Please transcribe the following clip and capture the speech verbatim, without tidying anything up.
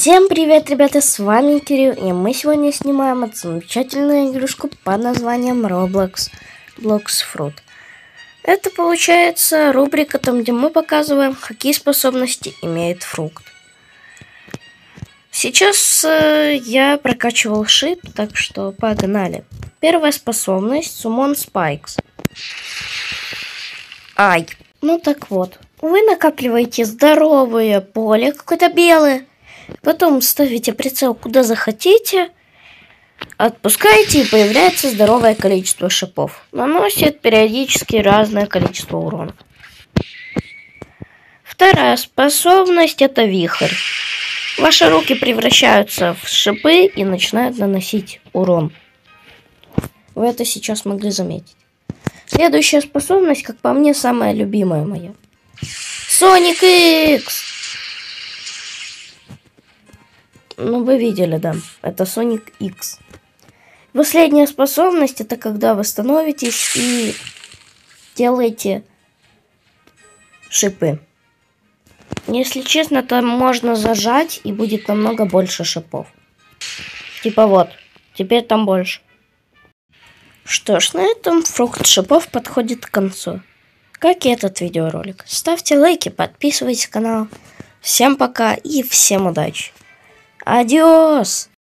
Всем привет, ребята, с вами Кирилл, и мы сегодня снимаем эту замечательную игрушку под названием Roblox Blox Fruit. Это получается рубрика, там где мы показываем, какие способности имеет фрукт. Сейчас э, я прокачивал шип, так что погнали. Первая способность Summon Spikes. Ай, ну так вот, вы накапливаете здоровое поле, какое-то белое. Потом ставите прицел куда захотите, отпускаете, и появляется здоровое количество шипов. Наносит периодически разное количество урона. Вторая способность — это вихрь. Ваши руки превращаются в шипы и начинают наносить урон. Вы это сейчас могли заметить. Следующая способность, как по мне, самая любимая моя. Sonic X! Ну, вы видели, да. Это Sonic X. Последняя способность — это когда вы становитесь и делаете шипы. Если честно, то можно зажать, и будет намного больше шипов. Типа вот. Теперь там больше. Что ж, на этом фрукт шипов подходит к концу. Как и этот видеоролик. Ставьте лайки, подписывайтесь на канал. Всем пока и всем удачи. Адиос!